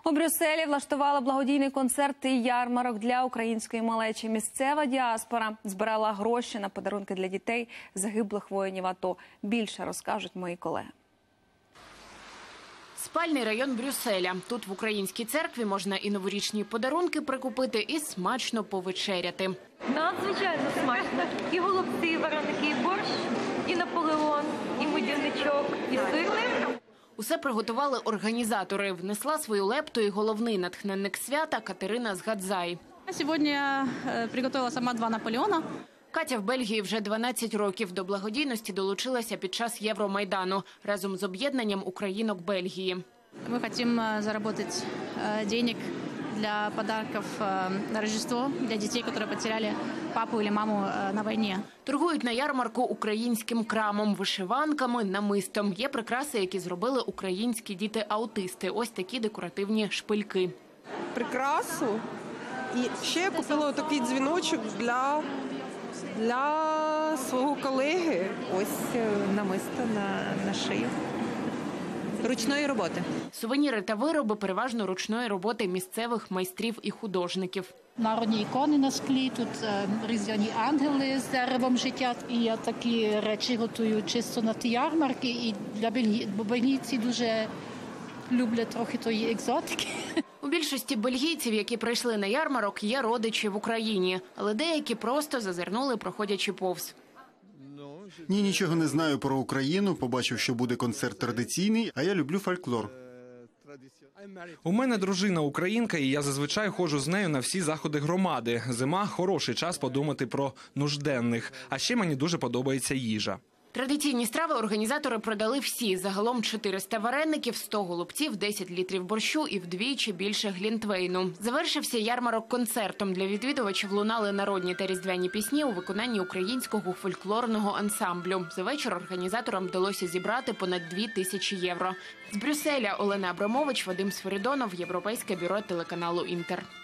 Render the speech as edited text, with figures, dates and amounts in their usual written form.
У Брюсселі влаштували благодійний концерт і ярмарок для української малечі. Місцева діаспора збирала гроші на подарунки для дітей загиблих воїнів АТО. Більше розкажуть мої колеги. Спальний район Брюсселя. Тут в українській церкві можна і новорічні подарунки прикупити, і смачно повечеряти. Надзвичайно смачно. І голубці, і вареники, і борщ, і Наполеон, і медівничок, і сирник. Усе приготували організатори. Внесла свою лепту і головний натхненник свята Катерина Згадзай. Сьогодні я приготувала сама 2 Наполеона. Катя в Бельгії вже 12 років. До благодійності долучилася під час Євромайдану разом з об'єднанням українок Бельгії. Ми хочемо заробити грошей для подарунків на Рождество для дітей, які потеряли папу або маму на війні. Торгують на ярмарку українським крамом, вишиванками, намистом. Є прикраси, які зробили українські діти-аутисти. Ось такі декоративні шпильки. Прикрасу. І ще я купила такий дзвіночок для свого колеги. Ось намисто на шию. Ручної роботи. Сувеніри та вироби переважно ручної роботи місцевих майстрів і художників. Народні ікони на склі, тут різдвяні ангели з деревом життя. І я такі речі готую чисто на ті ярмарки. І для бельгійці дуже люблять трохи тої екзотики. У більшості бельгійців, які прийшли на ярмарок, є родичі в Україні. Але деякі просто зазирнули, проходячи повз. Ні, нічого не знаю про Україну, побачив, що буде концерт традиційний, а я люблю фольклор. У мене дружина українка, і я зазвичай ходжу з нею на всі заходи громади. Зима – хороший час подумати про нужденних. А ще мені дуже подобається їжа. Традиційні страви організатори продали всі. Загалом 400 вареників, 100 голубців, 10 літрів борщу і вдвічі більше глінтвейну. Завершився ярмарок концертом. Для відвідувачів лунали народні та різдвяні пісні у виконанні українського фольклорного ансамблю. За вечір організаторам вдалося зібрати понад 2000 євро. З Брюсселя Олена Абрамович, Вадим Свиридонов, Європейське бюро телеканалу «Інтер».